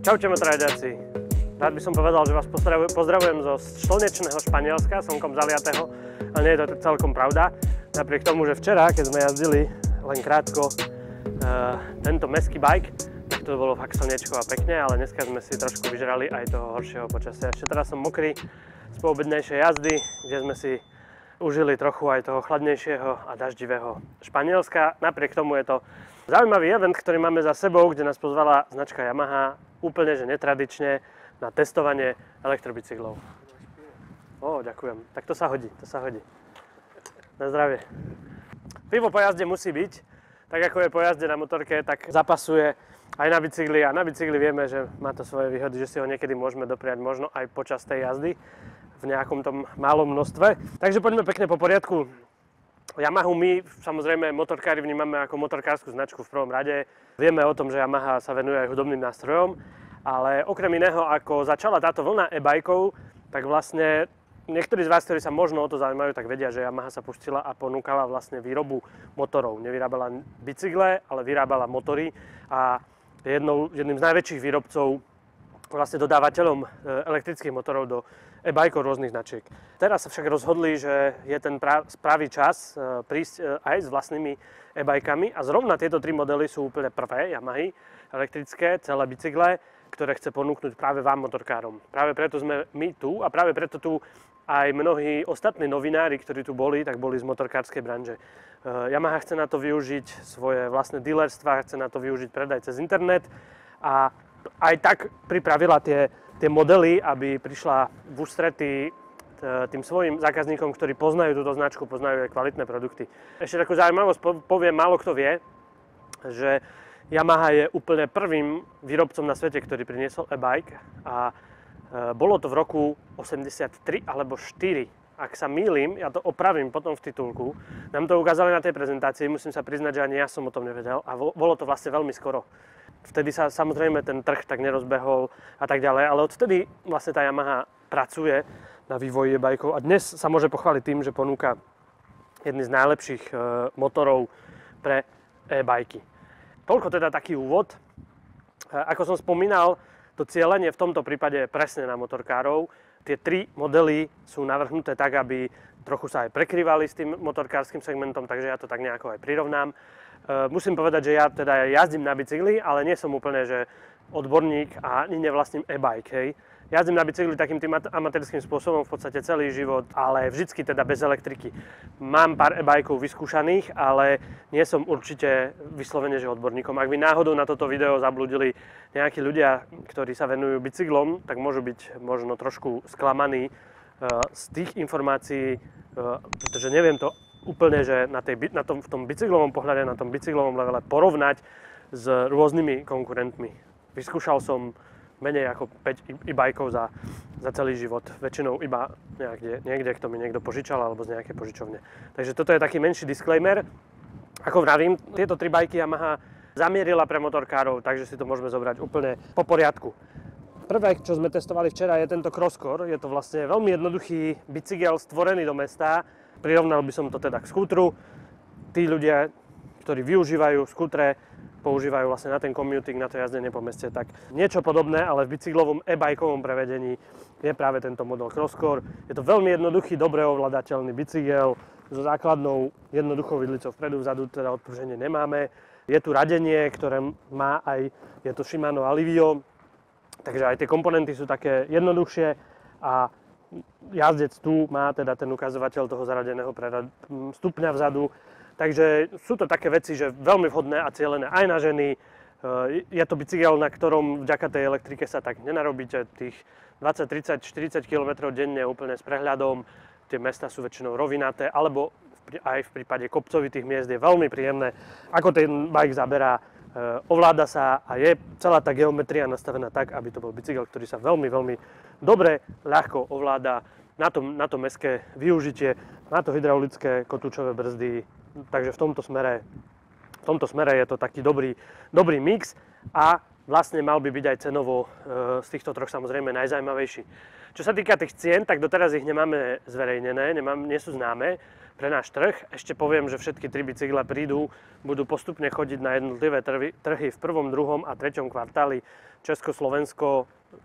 Čaute motorajďaci. Rád by som povedal, že vás pozdravujem zo slnečného Španielska, slnkom zaliatého, ale nie je to celkom pravda. Napriek tomu, že včera, keď sme jazdili len krátko tento mestský bike, tak to bolo fakt slnečko a pekne, ale dneska sme si trošku vyžrali aj toho horšieho počasia. Ešte teraz som mokrý z poobednejšej jazdy, kde sme si užili trochu aj toho chladnejšieho a daždivého Španielska. Napriek tomu je to zaujímavý event, ktorý máme za sebou, kde nás pozvala značka Yamaha úplne že netradične na testovanie elektrobicyklov. Ó, ďakujem. Tak to sa hodí, to sa hodí. Na zdravie. Pivo po jazde musí byť. Tak ako je po jazde na motorke, tak zapasuje aj na bicykli. A na bicykli vieme, že má to svoje výhody, že si ho niekedy môžeme dopriať možno aj počas tej jazdy v nejakom tom malom množstve. Takže poďme pekne po poriadku. Yamahu my, samozrejme, motorkári vnímame ako motorkárskú značku v prvom rade. Vieme o tom, že Yamaha sa venuje aj hudobným nástrojom, ale okrem iného, ako začala táto vlna e-bajkov, tak vlastne niektorí z vás, ktorí sa možno o to zaujímajú, tak vedia, že Yamaha sa pustila a ponúkala vlastne výrobu motorov. Nevyrábala bicykle, ale vyrábala motory a jedným z najväčších výrobcov, vlastne dodávateľom elektrických motorov do e-bajkov rôznych značiek. Teraz sa však rozhodli, že je ten pravý čas prísť aj s vlastnými e-bajkami a zrovna tieto tri modely sú úplne prvé Yamahy elektrické, celé bicykle, ktoré chce ponúknuť práve vám, motorkárom. Práve preto sme my tu a práve preto tu aj mnohí ostatní novinári, ktorí tu boli, tak boli z motorkárskej branže. Yamaha chce na to využiť svoje vlastné dealerstva, chce na to využiť predaj cez internet a aj tak pripravila tie modely, aby prišla v ústrety tým svojim zákazníkom, ktorí poznajú túto značku, poznajú aj kvalitné produkty. Ešte takú zaujímavosť poviem, málo kto vie, že Yamaha je úplne prvým výrobcom na svete, ktorý priniesol e-bike a bolo to v roku 83 alebo 4. Ak sa mýlim, ja to opravím potom v titulku. Nám to ukázali na tej prezentácii, musím sa priznať, že ani ja som o tom nevedel a bolo to vlastne veľmi skoro. Vtedy sa samozrejme ten trh tak nerozbehol a tak ďalej, ale odvtedy vlastne tá Yamaha pracuje na vývoji e-bajkov a dnes sa môže pochváliť tým, že ponúka jedny z najlepších motorov pre e-bajky. Toľko teda taký úvod. Ako som spomínal, to cielenie v tomto prípade je presne na motorkárov. Tie tri modely sú navrhnuté tak, aby trochu sa aj prekrývali s tým motorkárskym segmentom, takže ja to tak nejako aj prirovnám. Musím povedať, že ja teda jazdím na bicykli, ale nie som úplne že odborník a ani nevlastním e-bike, hej. Jazdím na bicykli takým tým amatérským spôsobom v podstate celý život, ale vždycky teda bez elektriky. Mám pár e-bajkov vyskúšaných, ale nie som určite vyslovene že odborníkom. Ak by náhodou na toto video zablúdili nejakí ľudia, ktorí sa venujú bicyklom, tak môžu byť možno trošku sklamaní z tých informácií, pretože neviem to úplne, že v tom bicyklovom pohľade, na tom bicyklovom levele porovnať s rôznymi konkurentmi. Vyskúšal som menej ako 5 e-bajkov za celý život. Väčšinou iba niekde, kto mi niekto požičal alebo z nejakej požičovne. Takže toto je taký menší disclaimer. Ako vravím, tieto tri bajky Yamaha zamierila pre motorkárov, takže si to môžeme zobrať úplne po poriadku. Prvé, čo sme testovali včera, je tento Crosscore. Je to vlastne veľmi jednoduchý bicykel stvorený do mesta. Prirovnal by som to teda k skútru. Tí ľudia, ktorí využívajú skútre, používajú vlastne na ten commuting, na to jazdenie po meste, tak niečo podobné, ale v bicyklovom e-bajkovom prevedení je práve tento model Crosscore. Je to veľmi jednoduchý, dobre ovládateľný bicykel so základnou jednoduchou vidlicou vpredu, vzadu, teda odpruženie nemáme. Je tu radenie, ktoré má aj, je to Shimano Alivio, takže aj tie komponenty sú také jednoduchšie a jazdec tu má teda ten ukazovateľ toho zaradeného stupňa vzadu. Takže sú to také veci, že veľmi vhodné a cielené aj na ženy. Je to bicykel, na ktorom vďaka tej elektrike sa tak nenarobíte tých 20, 30, 40 km denne úplne s prehľadom. Tie mesta sú väčšinou rovinaté, alebo aj v prípade kopcovitých miest je veľmi príjemné, ako ten bike zaberá. Ovláda sa a je celá tá geometria nastavená tak, aby to bol bicykel, ktorý sa veľmi, veľmi dobre, ľahko ovláda na to mestské využitie, na to hydraulické kotúčové brzdy. Takže v tomto smere je to taký dobrý mix a vlastne mal by byť aj cenovo z týchto troch samozrejme najzaujímavejší. Čo sa týka tých cien, tak doteraz ich nemáme zverejnené, nie sú známe pre náš trh. Ešte poviem, že všetky 3 bicykle budú postupne chodiť na jednotlivé trhy v 1., 2. a 3. kvartáli. Česko, Slovensko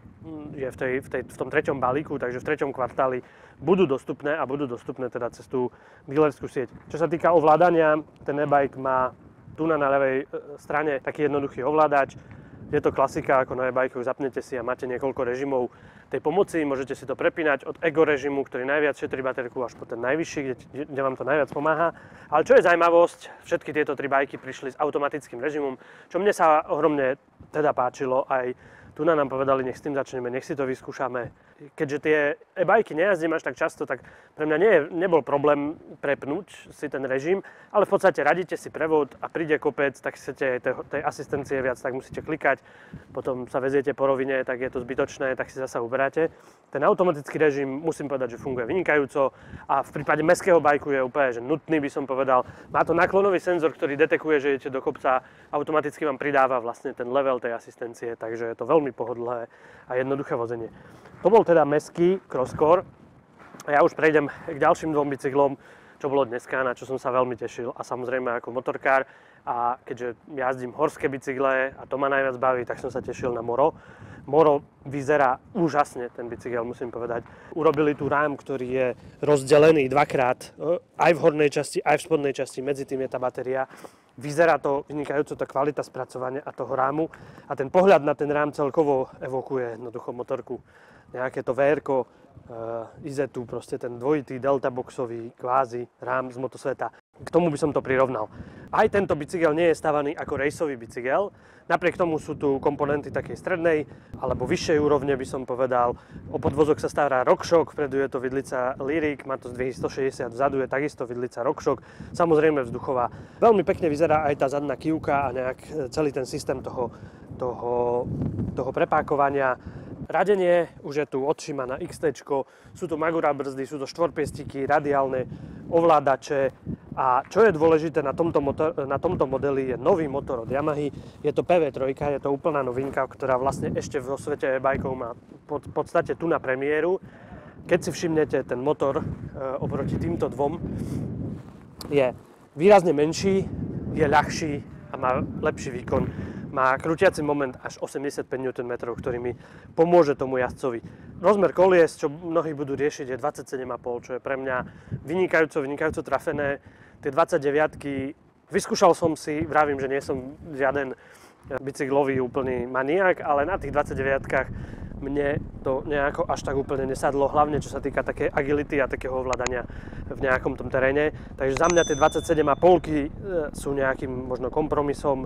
je v tom 3. balíku, takže v 3. kvartáli budú dostupné a budú dostupné teda cez tú dealerskú sieť. Čo sa týka ovládania, ten e-bike má tu na ľavej strane taký jednoduchý ovládač. Je to klasika, ako na e-bike, zapnete si a máte niekoľko režimov tej pomoci, môžete si to prepínať od ego režimu, ktorý najviac šetrí baterku, až po ten najvyšší, kde vám to najviac pomáha. Ale čo je zaujímavosť, všetky tieto 3 bajky prišli s automatickým režimom, čo mne sa ohromne teda páčilo. Aj tu nám povedali, nech s tým začneme, nech si to vyskúšame. Keďže tie e-bajky nejazdím až tak často, tak pre mňa nebol problém prepnúť si ten režim, ale v podstate radíte si prevod a príde kopec, tak chcete tej asistencie viac, tak musíte klikať, potom sa veziete po rovine, tak je to zbytočné, tak si zasa uberáte. Ten automatický režim, musím povedať, že funguje vynikajúco a v prípade mestského bajku je úplne že nutný, by som povedal. Má to náklonový senzor, ktorý detekuje, že idete do kopca, automaticky vám pridáva vlastne ten level tej asistencie, takže je to veľmi pohodlné a jednoduché vozenie. To bol teda mestský crosscore a ja už prejdem k ďalším 2 bicyklom, čo bolo dneska, na čo som sa veľmi tešil a samozrejme ako motorkár. A keďže jazdím horské bicykle a to ma najviac baví, tak som sa tešil na Moro. Moro vyzerá úžasne, ten bicykel, musím povedať. Urobili tu rám, ktorý je rozdelený dvakrát, aj v hornej časti, aj v spodnej časti, medzi tým je tá batéria. Vyzerá to vynikajúco, tá kvalita spracovania a toho rámu. A ten pohľad na ten rám celkovo evokuje jednoducho motorku. Nejaké to VR-ko, Izetu, proste ten dvojitý deltaboxový kvázi rám z motosveta. K tomu by som to prirovnal. Aj tento bicykel nie je stavaný ako rejsový bicykel, napriek tomu sú tu komponenty takej strednej alebo vyššej úrovne, by som povedal. O podvozok sa stará RockShox, vpredu je to vidlica Lyric, má to zdvihy 160, vzadu je takisto vidlica RockShox, samozrejme vzduchová. Veľmi pekne vyzerá aj tá zadná kývka a nejak celý ten systém toho prepákovania. Radenie už je tu od Shimana XT, sú tu Magura brzdy, sú to štvorpiestiky, radiálne ovládače a čo je dôležité na tomto modeli je nový motor od Yamahy. Je to PV3, je to úplná novinka, ktorá vlastne ešte vo svete e-bikeov má v podstate tu na premiéru. Keď si všimnete, ten motor oproti týmto dvom je výrazne menší, je ľahší a má lepší výkon. Má krútiaci moment až 85 Nm, ktorý mi pomôže tomu jazdcovi. Rozmer kolies, čo mnohí budú riešiť, je 27,5, čo je pre mňa vynikajúco trafené. Tie 29-ky, vyskúšal som si, vravím, že nie som žiaden bicyklový úplný maniak, ale na tých 29-kách mne to nejako až tak úplne nesadlo, hlavne čo sa týka takej agility a takého ovládania v nejakom tom teréne. Takže za mňa tie 27,5-ky sú nejakým možno kompromisom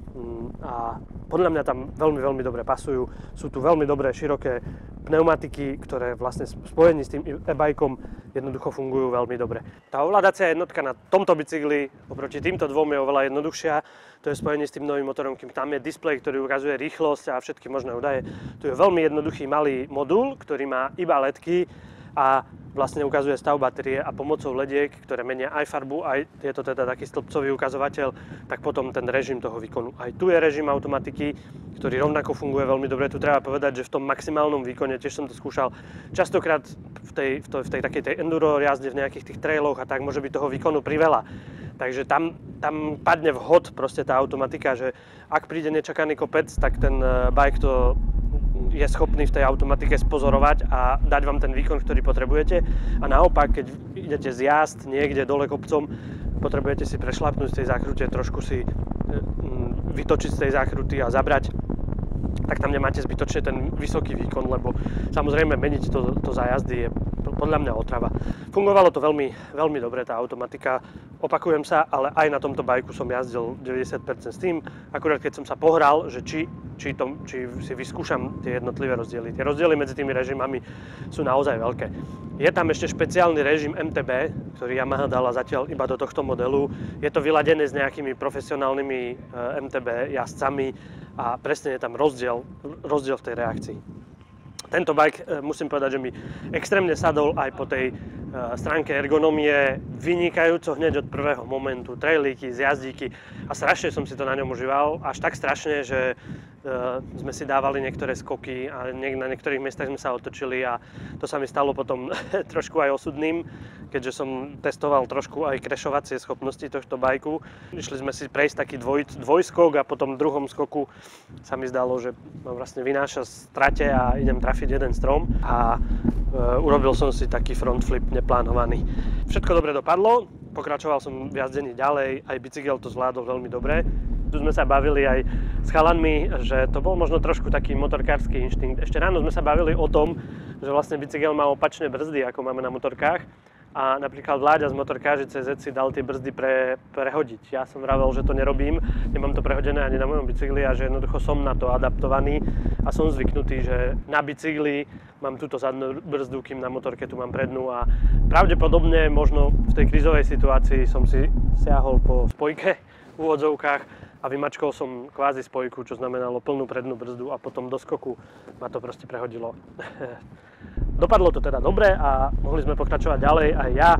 a podľa mňa tam veľmi dobre pasujú. Sú tu veľmi dobré široké pneumatiky, ktoré vlastne v spojení s tým e-bikeom jednoducho fungujú veľmi dobre. Tá ovládacia jednotka na tomto bicykli oproti týmto dvom je oveľa jednoduchšia. To je spojenie s tým novým motorom, kým tam je displej, ktorý ukazuje rýchlosť a všetky možné údaje. Tu je veľmi jednoduchý malý modul, ktorý má iba ledky a vlastne ukazuje stav batérie a pomocou lediek, ktoré menia aj farbu, aj je to teda taký stĺpcový ukazovateľ, tak potom ten režim toho výkonu. Aj tu je režim automatiky, ktorý rovnako funguje veľmi dobre. Tu treba povedať, že v tom maximálnom výkone, tiež som to skúšal, častokrát v tej takej tej enduro jazde v nejakých tých trailoch a tak môže byť toho výkonu priveľa. Takže tam padne vhod proste tá automatika, že ak príde nečakaný kopec, tak ten bike to je schopný v tej automatike spozorovať a dať vám ten výkon, ktorý potrebujete. A naopak, keď idete z jazd niekde dole kopcom, potrebujete si prešlapnúť z tej zákrute, trošku si vytočiť z tej zákruty a zabrať, tak tam nemáte zbytočne ten vysoký výkon, lebo samozrejme meniť to za jazdy je podľa mňa otrava. Fungovalo to veľmi dobre, tá automatika. Opakujem sa, ale aj na tomto bajku som jazdil 90% s tým, akurát keď som sa pohral, že či si vyskúšam tie jednotlivé rozdiely. Tie rozdiely medzi tými režimami sú naozaj veľké. Je tam ešte špeciálny režim MTB, ktorý Yamaha dala zatiaľ iba do tohto modelu. Je to vyladené s nejakými profesionálnymi MTB jazdcami a presne je tam rozdiel v tej reakcii. Tento bike, musím povedať, že mi extrémne sadol aj po tej stránke ergonomie, vynikajúco hneď od prvého momentu, trailíky, zjazdíky a strašne som si to na ňom užíval, až tak strašne, že sme si dávali niektoré skoky a na niektorých miestach sme sa otočili a to sa mi stalo potom trošku aj osudným, keďže som testoval trošku aj crashovacie schopnosti tohto bajku. Išli sme si prejsť taký dvojskok a potom v druhom skoku sa mi zdalo, že ma vlastne vynáša z trate a idem trafiť jeden strom a urobil som si taký front flip neplánovaný. Všetko dobre dopadlo, pokračoval som v jazdení ďalej, aj bicykel to zvládol veľmi dobre. Tu sme sa bavili aj s chalanmi, že to bol možno trošku taký motorkársky inštinkt. Ešte ráno sme sa bavili o tom, že vlastne bicykel má opačné brzdy, ako máme na motorkách. A napríklad Vláďa z Motorkáži.cz si dal tie brzdy prehodiť. Ja som vravel, že to nerobím, nemám to prehodené ani na mojom bicykli a že jednoducho som na to adaptovaný a som zvyknutý, že na bicykli mám túto zadnú brzdu, kým na motorke tu mám prednú a pravdepodobne možno v tej krízovej situácii som si siahol po spojke v úvodzovkách a vymačkol som kvázi spojku, čo znamenalo plnú prednú brzdu a potom do skoku ma to proste prehodilo. Dopadlo to teda dobre a mohli sme pokračovať ďalej aj ja.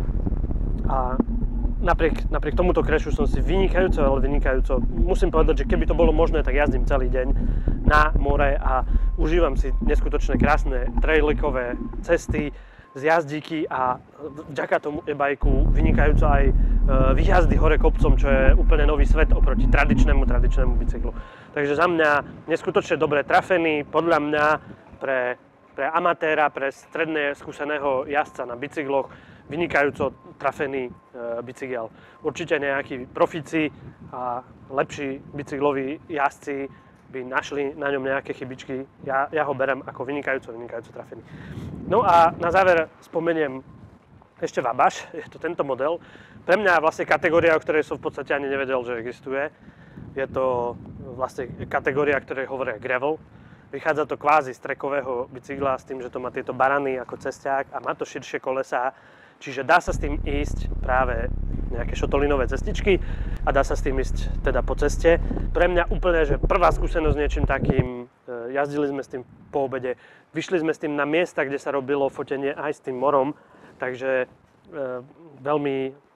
A napriek tomuto crashu som si vynikajúco, musím povedať, že keby to bolo možné, tak jazdím celý deň na more a užívam si neskutočne krásne trailikové cesty, zjazdíky a vďaka tomu e-bajku vynikajúco aj výjazdy hore kopcom, čo je úplne nový svet oproti tradičnému bicyklu. Takže za mňa neskutočne dobre trafený, podľa mňa pre amatéra, pre stredne skúseného jazdca na bicykloch vynikajúco trafený bicykel. Určite nejakí profíci a lepší bicykloví jazdci by našli na ňom nejaké chybičky. Ja ho berem ako vynikajúco trafený. No a na záver spomeniem ešte Wabash, je to tento model. Pre mňa vlastne kategória, o ktorej som v podstate ani nevedel, že existuje. Je to vlastne kategória, ktorej hovoria gravel. Vychádza to kvázi z trekového bicykla s tým, že to má tieto barany ako cesťák a má to širšie kolesá. Čiže dá sa s tým ísť práve nejaké šotolinové cestičky a dá sa s tým ísť teda po ceste. Pre mňa úplne, že prvá skúsenosť s niečím takým, jazdili sme s tým po obede, vyšli sme s tým na miesta, kde sa robilo fotenie aj s tým morom, takže veľmi,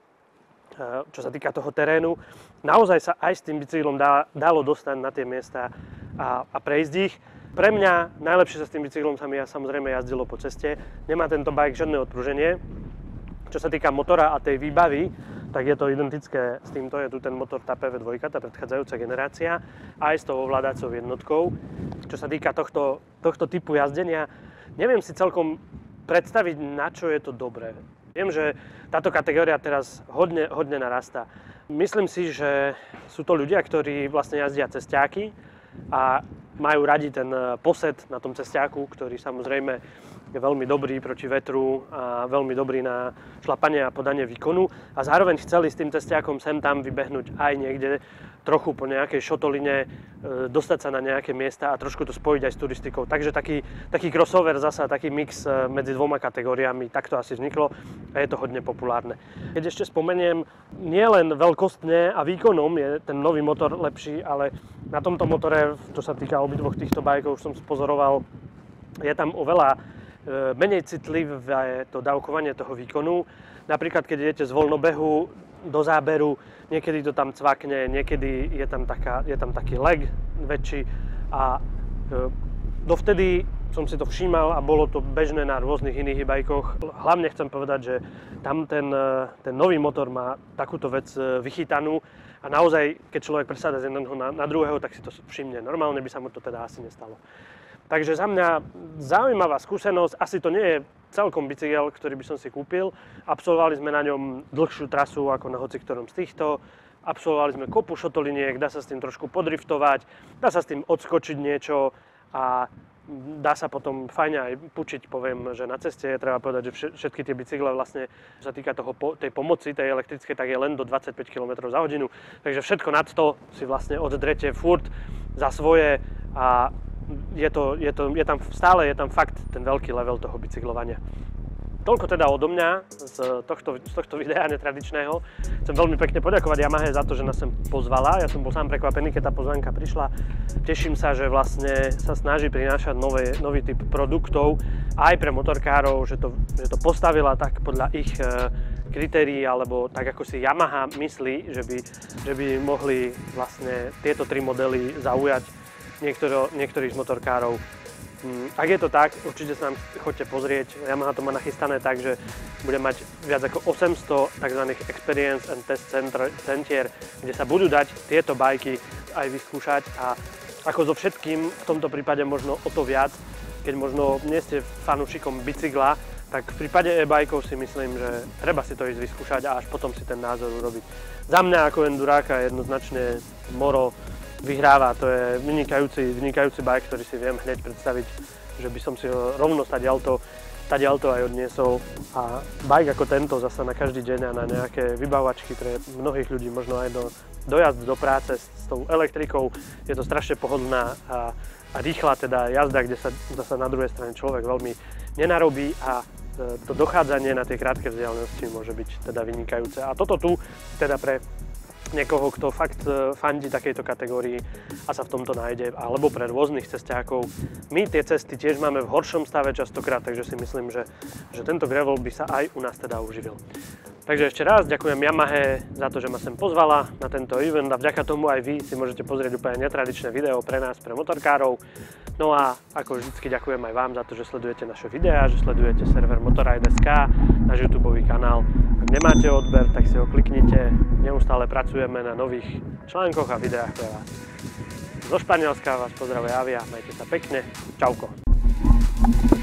čo sa týka toho terénu, naozaj sa aj s tým bicyklom dalo dostať na tie miesta a prejsť ich. Pre mňa najlepšie sa s tým bicyklom sa mi samozrejme jazdilo po ceste, nemá tento bike žiadne odpruženie. Čo sa týka motora a tej výbavy, tak je to identické s týmto, je tu ten motor, tá PV2, tá predchádzajúca generácia, aj s tou ovládacou jednotkou. Čo sa týka tohto typu jazdenia, neviem si celkom predstaviť, na čo je to dobré. Viem, že táto kategória teraz hodne narastá. Myslím si, že sú to ľudia, ktorí vlastne jazdia cesťáky a majú radi ten posed na tom cesťáku, ktorý samozrejme je veľmi dobrý proti vetru a veľmi dobrý na šlapanie a podanie výkonu a zároveň chceli s tým cesťákom sem tam vybehnúť aj niekde trochu po nejakej šotoline, dostať sa na nejaké miesta a trošku to spojiť aj s turistikou. Takže taký crossover zasa, taký mix medzi dvoma kategóriami, tak to asi vzniklo a je to hodne populárne. Keď ešte spomeniem, nielen veľkostne a výkonom je ten nový motor lepší, ale na tomto motore, čo sa týka obidvoch týchto bajkov, už som spozoroval, je tam oveľa menej citlivé to dávkovanie toho výkonu. Napríklad, keď idete z voľnobehu do záberu, niekedy to tam cvakne, niekedy je tam taký lag väčší a dovtedy som si to všímal a bolo to bežné na rôznych iných e-bajkoch. Hlavne chcem povedať, že tam ten nový motor má takúto vec vychytanú a naozaj, keď človek presáda z jedného na druhého, tak si to všimne. Normálne by sa mu to teda asi nestalo. Takže za mňa zaujímavá skúsenosť, asi to nie je celkom bicykel, ktorý by som si kúpil. Absolvovali sme na ňom dlhšiu trasu ako na hociktorom z týchto. Absolvovali sme kopu šotoliniek, dá sa s tým trošku podriftovať, dá sa s tým odskočiť niečo a dá sa potom fajne aj pučiť, poviem, že na ceste je treba povedať, že všetky tie bicykle vlastne, čo sa týka tej pomoci, tej elektrickej, tak je len do 25 km za hodinu. Takže všetko nad to si vlastne oddrete furt za svoje a stále je tam fakt ten veľký level toho bicyklovania. Toľko teda odo mňa z tohto videa netradičného. Chcem veľmi pekne poďakovať Yamahe za to, že nás sem pozvala. Ja som bol sám prekvapený, keď tá pozvánka prišla. Teším sa, že vlastne sa snaží prinášať nový typ produktov aj pre motorkárov, že to postavila tak podľa ich kritérií, alebo tak ako si Yamaha myslí, že by mohli vlastne tieto tri modely zaujať niektorých z motorkárov. Ak je to tak, určite sa nám choďte pozrieť. Yamaha to má nachystané tak, že bude mať viac ako 800 tzv. Experience and Test centier, kde sa budú dať tieto bajky aj vyskúšať a ako so všetkým, v tomto prípade možno o to viac, keď možno nie ste fanúšikom bicykla, tak v prípade e-bajkov si myslím, že treba si to ísť vyskúšať a až potom si ten názor urobiť. Za mňa ako enduráka jednoznačne Moro vyhráva, to je vynikajúci bike, ktorý si viem hneď predstaviť, že by som si ho rovno stadiaľto aj odniesol. A bike ako tento zasa na každý deň a na nejaké vybavovačky pre mnohých ľudí, možno aj dojazd do práce s tou elektrikou, je to strašne pohodlná a rýchla teda jazda, kde sa zasa na druhej strane človek veľmi nenarobí a to dochádzanie na tie krátke vzdialenosti môže byť teda vynikajúce. A toto tu teda pre niekoho, kto fakt fandí takejto kategórii a sa v tomto nájde, alebo pre rôznych cesťákov. My tie cesty tiež máme v horšom stave častokrát, takže si myslím, že tento gravel by sa aj u nás teda uživil. Takže ešte raz ďakujem Yamahe za to, že ma sem pozvala na tento event a vďaka tomu aj vy si môžete pozrieť úplne netradičné video pre nás, pre motorkárov. No a ako vždycky ďakujem aj vám za to, že sledujete naše videá, že sledujete server Motorride.sk, náš YouTube kanál. Ak nemáte odber, tak si ho kliknite. Neustále pracujeme na nových článkoch a videách pre vás. Zo Španielska vás pozdravuje Avia, majte sa pekne. Čauko.